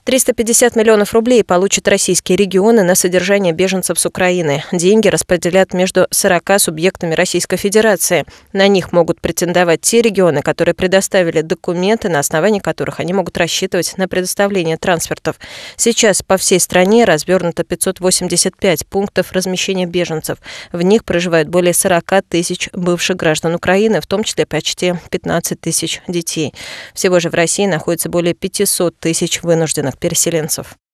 350 миллионов рублей получат российские регионы на содержание беженцев с Украины. Деньги распределят между 40 субъектами Российской Федерации. На них могут претендовать те регионы, которые предоставили документы, на основании которых они могут рассчитывать на предоставление трансфертов. Сейчас по всей стране развернуто 585 пунктов размещения беженцев. В них проживают более 40 тысяч бывших граждан Украины, в том числе почти 15 тысяч детей. Всего же в России находится более 500 тысяч вынужденных переселенцев.